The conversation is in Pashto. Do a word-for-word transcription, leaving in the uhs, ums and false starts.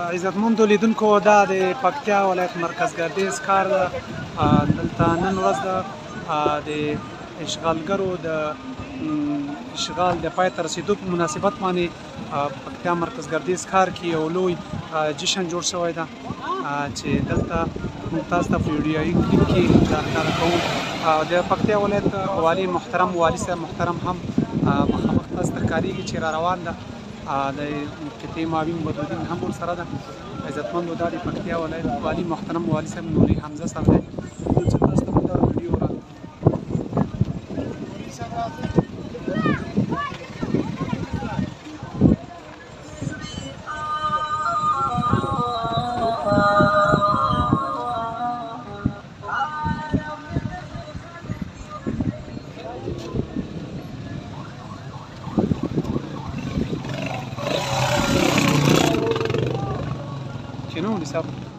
عزتمندو لیدونکو دا د پکتیا ولایت مرکز ګردیز ښار ده. دلته نن ورځ ده د اشغالګرو د اشغال د پای ته رسېدو په مناسبت باندې پکتیا مرکز ګردیز ښار کې یو لوی جشن جوړ شوی ده چې دلته موږ تاسو ته په ویډیویي کلیپ کې دا ښکاره کوو. د پکتیا ولایت والي محترم والي صاحب محترم هم مخامخ تاسو ته ښکارېږي چې را روان ده. د قطعې معاون بدرالدین هم ورسره ده. عزتمندو دا د پکتیا ولایت والي محترم والي صاحب نوري حمزه صاحب دی چې تاسو ته به دا ویډیو را Não, ele sabe.